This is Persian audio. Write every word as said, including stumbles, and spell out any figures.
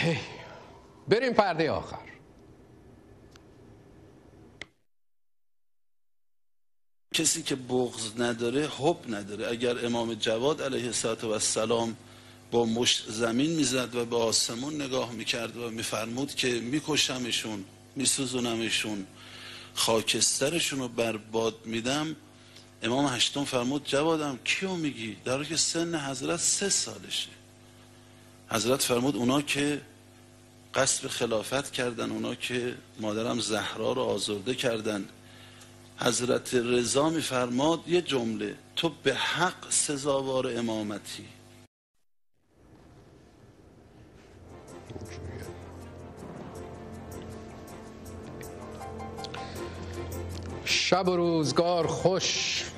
اوکی، بریم پرده آخر. کسی که بغض نداره حب نداره. اگر امام جواد علیه السلام با مشت زمین میزد و به آسمون نگاه میکرد و میفرمود که میکشمشون، میسوزونمشون، خاکسترشون رو برباد میدم، امام هشتم فرمود جوادم کیو میگی؟ در حالی که سن حضرت سه سالشه. حضرت فرمود اونا که قصد خلافت کردن، اونا که مادرم زهرا رو آزرده کردن. حضرت رضا میفرماد یه جمله، تو به حق سزاوار امامتی. شب و روزگار خوش.